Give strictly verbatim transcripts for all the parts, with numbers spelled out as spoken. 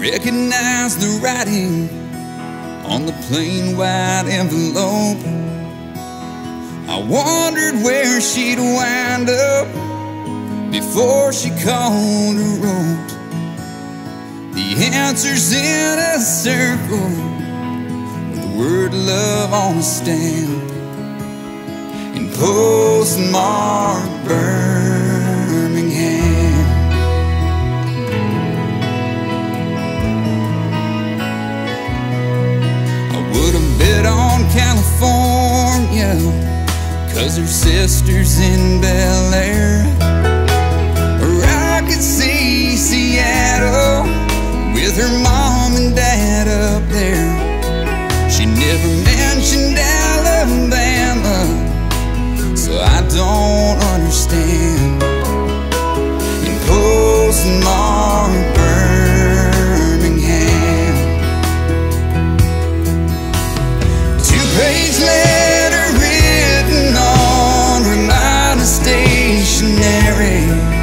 recognized the writing on the plain white envelope. I wondered where she'd wind up before she called her wrote. The answer's in a circle with the word love on a stamp in Postmarked, Birmingham. I would have bet on California, 'cause her sister's in Bel Air. Or I could see Seattle with her mom and dad up there. She never mentioned Alabama, so I don't understand. In Postmarked, Birmingham, two-page letter written on reminder stationery,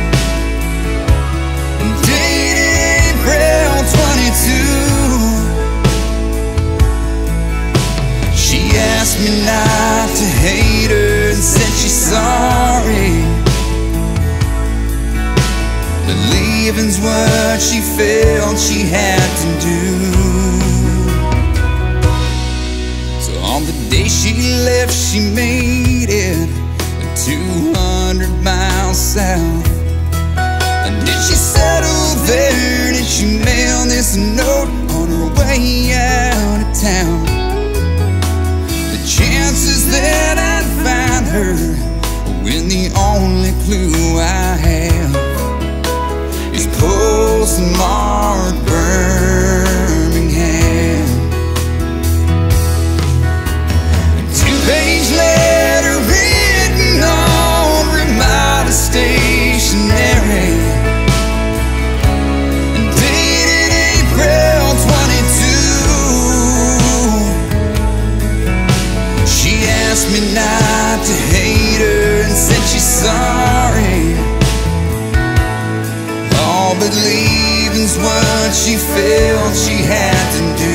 dated April twenty-two. She asked me not to hate her and said she's sorry, but leaving's what she felt she had to do. So on the day she left, she made it two hundred miles south. And did she settle there? Did she mail this note on her way out of town? The chances that I'd find her when the only clue I have is Postmarked, Birmingham. A two-page letter written on reminder stationery, dated April twenty-two. She asked me not to hate her and said she's sorry, oh, but leaving's what she felt she had to do.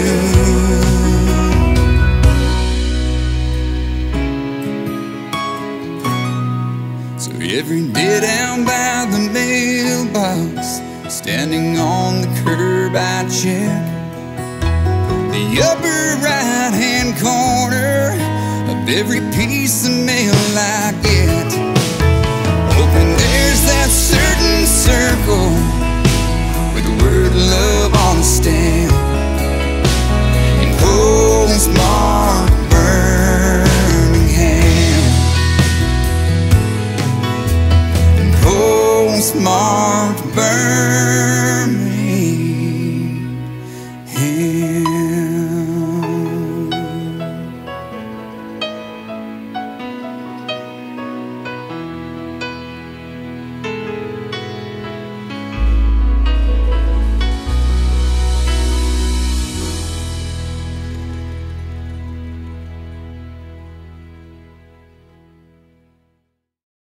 So every day down by the mailbox, standing on the curb, I check the upper right-hand corner of every piece of mail I get, hoping there's that certain circle with the word love on the stamp in Postmarked, Birmingham. In Postmarked